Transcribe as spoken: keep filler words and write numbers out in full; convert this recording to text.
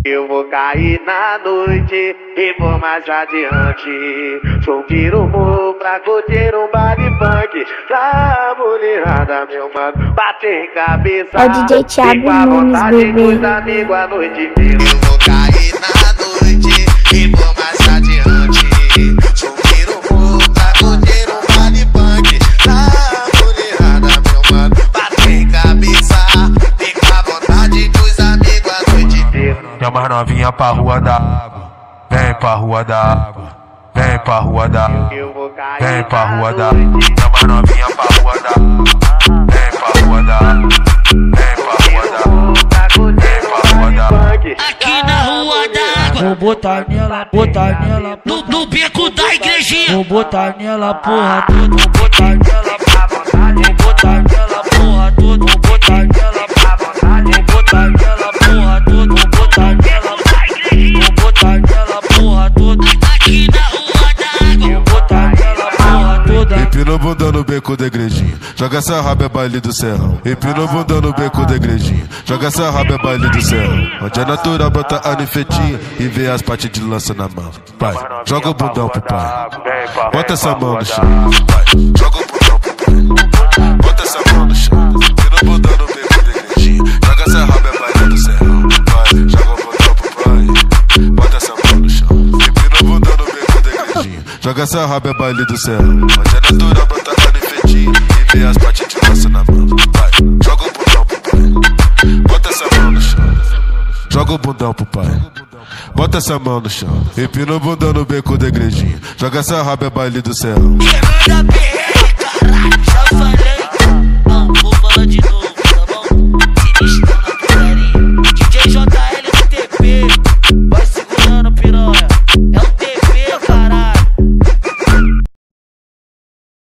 Eu vou cair na noite e vou mais adiante. Subir o morro pra curtir um baile funk. Pra mulherada, meu mano, bate em cabeça. É o D J Thiago Nunes, bebê. Eu vou cair na noite e vou mais adiante. Subir o morro pra curtir um baile funk. Pra mulherada, meu mano, bate em cabeça. Fica à vontade com os amigos a noite inteira. Chama as novinha pra rua da água, vem pra rua da água, vem pra rua da água, vem pra rua da água. Chama as novinha pra rua da água, vem pra rua da água, vem pra rua da água, vem pra rua da água. Aqui na rua da água, vou botar nela, botar nela, no, no beco da igrejinha. Vou botar nela porra toda, vou botar nela pra vontade, vou botar nela porra toda, vou botar nela pra vontade, vou botar nela porra toda, vou botar nela, vou botar nela porra toda. Aqui na rua da água, vou botar nela porra toda. Empina o bundão no beco da igrejinha, joga essa raba é baile do serrão. Empina o bundão no beco da igrejinha, joga essa raba é baile do serrão. Onde é natural bota a nifetinha e vê as partes de lança na mão. Pai, joga o bundão pro pai, bota essa mão no chão. Pai, joga o bundão pro pai, bota essa mão no chão. Empina o bundão no beco da igrejinha, joga essa raba é baile do serrão. Pai, joga o bundão pro pai, bota essa mão no chão. Empina o bundão no beco da igrejinha, joga essa raba é baile do serrão. Onde é natural bota a nifetinha e vê as partes de lança na mão. Pai, joga o bundão pro pai, bota essa mão no chão. Joga o bundão pro pai, bota essa mão no chão. Empina o bundão no beco da igrejinha, joga essa raba é baile do serrão. Quem manda P R, caralho, já falei. Não, vou falar de novo.